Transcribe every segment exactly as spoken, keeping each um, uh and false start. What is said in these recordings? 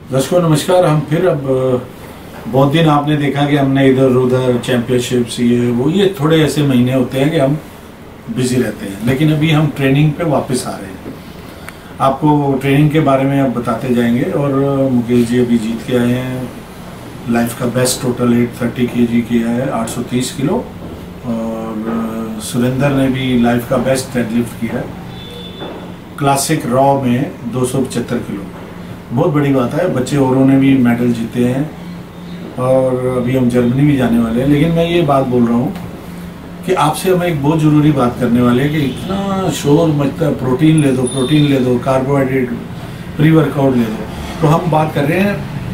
दर्शकों नमस्कार। हम फिर अब बहुत दिन आपने देखा कि हमने इधर उधर चैंपियनशिप्स ये वो ये थोड़े ऐसे महीने होते हैं कि हम बिजी रहते हैं, लेकिन अभी हम ट्रेनिंग पे वापस आ रहे हैं। आपको ट्रेनिंग के बारे में अब बताते जाएंगे। और मुकेश जी अभी जीत के आए हैं लाइफ का बेस्ट टोटल एट थर्टी के जी किया है, आठ सौ तीस किलो। और सुरेंद्र ने भी लाइफ का बेस्ट डेडलिफ्ट किया है क्लासिक रॉ में दो सौ पचहत्तर किलो। बहुत बड़ी बात है। बच्चे औरों ने भी मेडल जीते हैं और अभी हम जर्मनी भी जाने वाले हैं। लेकिन मैं ये बात बोल रहा हूँ कि आपसे हम एक बहुत ज़रूरी बात करने वाले हैं कि इतना शोर मचता है, प्रोटीन ले दो, प्रोटीन ले दो, कार्बोहाइड्रेट, प्री वर्कआउट ले दो। तो हम बात कर रहे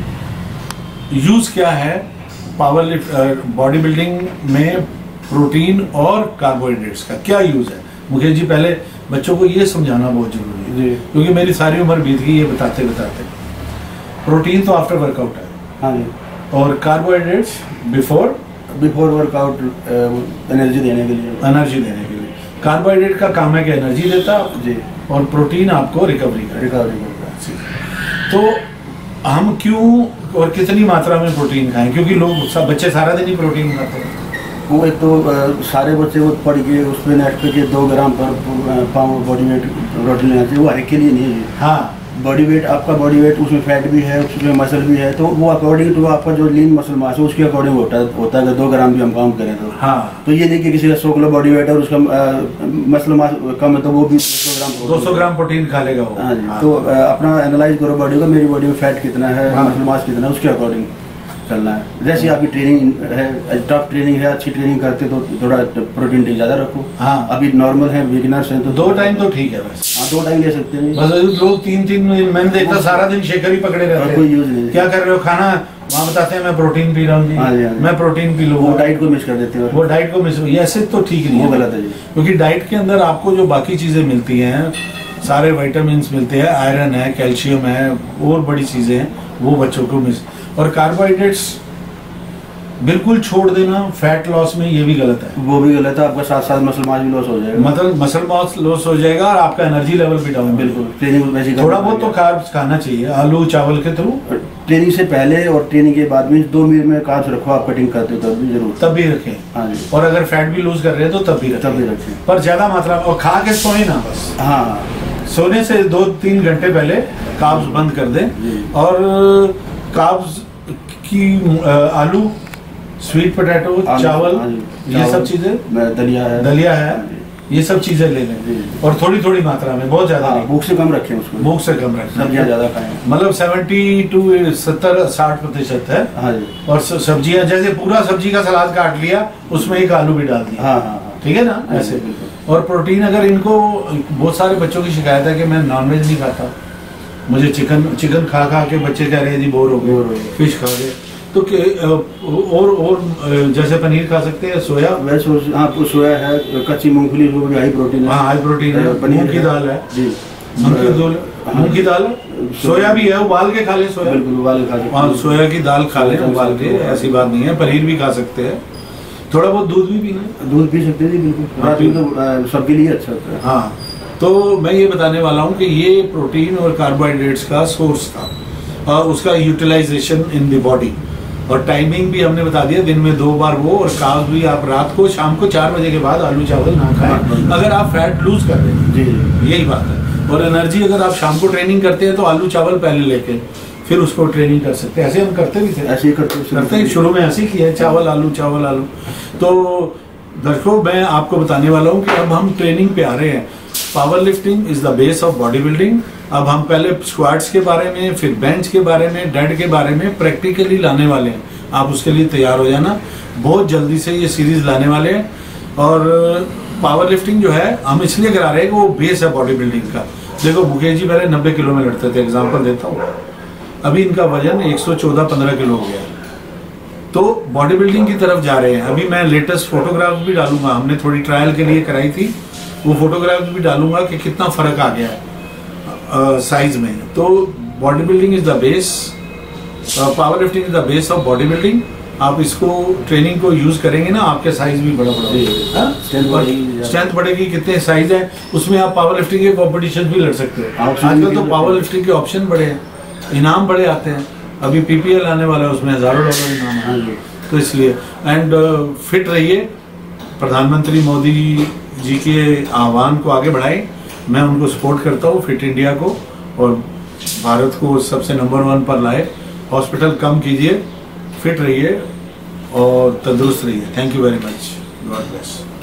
हैं यूज़ क्या है पावर लिफ्ट बॉडी बिल्डिंग में प्रोटीन और कार्बोहाइड्रेट्स का क्या यूज़ है। मुकेश जी पहले बच्चों को ये समझाना बहुत जरूरी है क्योंकि मेरी सारी उम्र बीत गई ये बताते बताते। प्रोटीन तो आफ्टर वर्कआउट है, हाँ जी, और carbohydrates before before workout energy देने के लिए एनर्जी देने के लिए। कार्बोहाइड्रेट का काम है कि एनर्जी देता है जी, और प्रोटीन आपको रिकवरी का रिकवरी करता है। तो हम क्यों और कितनी मात्रा में प्रोटीन खाएं, क्योंकि लोग सब बच्चे सारा दिन ही प्रोटीन खाते हैं। वो एक तो आ, सारे बच्चे वो पढ़ के उस पर नेट पे के दो ग्राम पर पाउंड बॉडी वेट प्रोटीन लेना चाहिए। वो हर एक के लिए नहीं है। हाँ, बॉडी वेट आपका बॉडी वेट उसमें फैट भी है, उसमें मसल भी है, तो वो अकॉर्डिंग टू आपका जो लीन मसल मास है उसके अकॉर्डिंग होता है होता है दो ग्राम भी हम काउंट करें तो। हाँ, तो ये देखिए किसी का सौ किलो बॉडी वेट है और उसका मसल मास कम है तो वो भी दो सौ ग्राम दो सौ ग्राम प्रोटीन खा लेगा वो। हाँ जी, हाँ। तो आ, अपना एनालाइज करो बॉडी को, मेरी बॉडी में फैट कितना है, हाँ। मसल मास कितना है, उसके अकॉर्डिंग चलना है। जैसे आपकी ट्रेनिंग है, टफ ट्रेनिंग है, अच्छी ट्रेनिंग करते तो थोड़ा प्रोटीन ज़्यादा रखो। हाँ, अभी नॉर्मल है, बिगिनर्स हैं तो दो टाइम तो ठीक है बस। हाँ, दो टाइम ले सकते हैं। बस लोग तीन तीन मैंने देखता सारा दिन शेकर ही पकड़े रहते हैं। कोई यूज नहीं। क्या कर रहे हो खाना, वहाँ बताते हैं मैं प्रोटीन पी रहा हूँ जी। हाँ जी, हाँ जी। मैं प्रोटीन पी लूँ। वो डाइट को मिस कर देते हैं। वो डाइट को मिस, ये ऐसे तो ठीक नहीं वो है, गलत है जी। क्योंकि डाइट के अंदर आपको जो बाकी चीजें मिलती हैं, सारे विटामिन मिलते हैं, आयरन है, कैल्शियम है, और बड़ी चीजें हैं, वो बच्चों को मिस। और कार्बोहाइड्रेट्स बिल्कुल छोड़ देना फैट लॉस में, ये भी गलत है। वो भी गलत है। आपका साथ साथ मसल मास भी लॉस हो जाएगा। मतलब मसल मास लॉस हो जाएगा और आपका एनर्जी लेवल भी डाउन। बिल्कुल। ट्रेनिंग वैसे थोड़ा बहुत तो कार्ब्स खाना चाहिए, आलू चावल के थ्रू। ट्रेनिंग से पहले और ट्रेनिंग के बाद में दो मील में कार्ब्स रखो। आप कटिंग करते हो तब भी जरूर तब भी रखें। हाँ जी। और अगर फैट भी लूज कर रहे हैं तो तब भी रखें। तब भी रखें, पर ज्यादा मात्रा में। और खा के सोए ना बस। हाँ, सोने से दो तीन घंटे पहले कार्ब्स बंद कर दें। और कार्ब्स की आलू, स्वीट पोटैटो, चावल, ये सब चीजें, दलिया है दलिया है, ये सब चीजें ले लें और थोड़ी थोड़ी मात्रा में, बहुत ज्यादा नहीं। भूख से कम रखें उसको, भूख से कम रखें। सब्जियां ज्यादा खाएं। मतलब सेवेंटी टू सत्तर साठ प्रतिशत है। हाँ जी। और सब्जियां जैसे पूरा सब्जी का सलाद काट लिया, उसमें एक आलू भी डाल दिया। हाँ हाँ, ठीक है ना, ऐसे। और प्रोटीन अगर इनको, बहुत सारे बच्चों की शिकायत है कि मैं नॉनवेज नहीं खाता, मुझे चिकन चिकन खा खा के बच्चे कह रहे हैं जी बोर हो गए, फिश खा गए। तो और और जैसे पनीर खा सकते हैं, सोया, वैसे हाँ सोया है, कच्ची मूंगफली वो भी हाई प्रोटीन है। हाँ, हाई प्रोटीन है। पनीर की दाल है जी, मूंग की दाल, मूंग की दाल, सोया भी है, उबाल के खा ले सोया। बिल्कुल उबाल के खा सकते हैं। सोया की दाल खा ले उबाल के, ऐसी बात नहीं है। पनीर भी खा सकते हैं, थोड़ा बहुत दूध भी पीना, दूध पी सकते हैं जी, बिल्कुल। तो सबके लिए अच्छा होता है। हाँ, तो मैं ये बताने वाला हूँ कि ये प्रोटीन और कार्बोहाइड्रेट्स का सोर्स था और उसका यूटिलाइजेशन इन द बॉडी। और टाइमिंग भी हमने बता दिया, दिन में दो बार वो, और कार्ब्स भी आप रात को शाम को चार बजे के बाद आलू चावल ना खाएं अगर आप फैट लूज कर रहे हैं। जी, यही बात है। और एनर्जी अगर आप शाम को ट्रेनिंग करते हैं तो आलू चावल पहले लेके फिर उसको ट्रेनिंग कर सकते हैं। ऐसे हम करते भी थे, ऐसे ही करते करते हैं, शुरू में ऐसे ही किया है, चावल आलू चावल आलू। तो दर्शकों मैं आपको बताने वाला हूँ कि अब हम ट्रेनिंग पे आ रहे हैं। Power lifting is the base of body building. अब हम पहले स्क्वाट्स के बारे में, फिर बेंच के बारे में, डेड के बारे में प्रैक्टिकली लाने वाले हैं। आप उसके लिए तैयार हो जाना, बहुत जल्दी से ये सीरीज लाने वाले हैं। और पावर लिफ्टिंग जो है हम इसलिए करा रहे हैं कि वो बेस है बॉडी बिल्डिंग का। देखो मुकेश जी पहले नब्बे किलो में लड़ते थे, एग्जाम्पल देता हूँ, अभी इनका वजन एक सौ चौदह पंद्रह किलो हो गया, तो बॉडी बिल्डिंग की तरफ जा रहे हैं। अभी मैं लेटेस्ट फोटोग्राफ्स भी डालूंगा, हमने थोड़ी ट्रायल के लिए कराई थी, वो फोटोग्राफ्स भी डालूंगा कि कितना फर्क आ गया है साइज में। तो body building is the base, power lifting is the base of body building. आप इसको ट्रेनिंग को यूज करेंगे ना, आपके साइज भी बड़ा बड़ा, स्ट्रेंथ बढ़ेगी। कितने साइज है उसमें आप पावर लिफ्टिंग के कॉम्पिटिशन भी लड़ सकते हो। आजकल तो पावर लिफ्टिंग के ऑप्शन बड़े हैं, इनाम बड़े आते हैं। अभी पीपीएल आने वाला है, उसमें हजारों डॉलर इनाम हाँ है। जी। तो इसलिए एंड फिट रहिए, प्रधानमंत्री मोदी जी के आह्वान को आगे बढ़ाएं। मैं उनको सपोर्ट करता हूँ, फिट इंडिया को, और भारत को सबसे नंबर वन पर लाए। हॉस्पिटल कम कीजिए, फिट रहिए और तंदुरुस्त रहिए। Thank you very much, God bless.